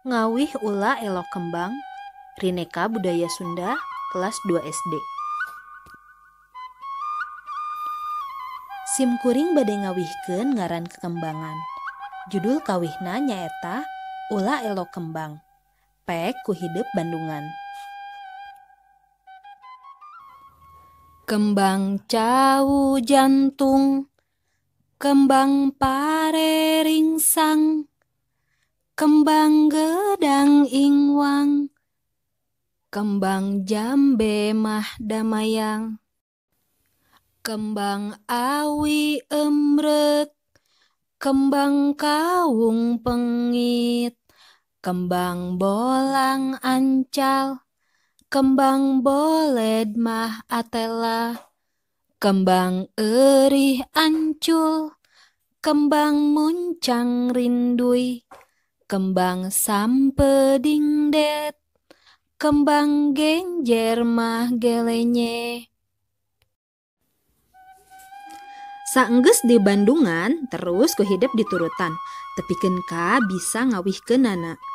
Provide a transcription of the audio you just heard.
Ngawih ula elok kembang, Rineka Budaya Sunda, kelas 2 SD. Simkuring bade ngawihkeun ngaran kekembangan. Judul kawihna nyaeta Ula Elok Kembang. Pek ku Hideuk Bandungan. Kembang cawu jantung, kembang pare ringsang, kembang gedang ingwang, kembang jambe mah damayang, kembang awi emrek, kembang kawung pengit, kembang bolang ancal, kembang boled mah atela, kembang eurih ancul, kembang muncang rinduy, kembang sampeding det, kembang genjer mah gelenye. Saenggeus di Bandungan terus ku hidup diturutan, tepikeun ka bisa ngawihkeunana.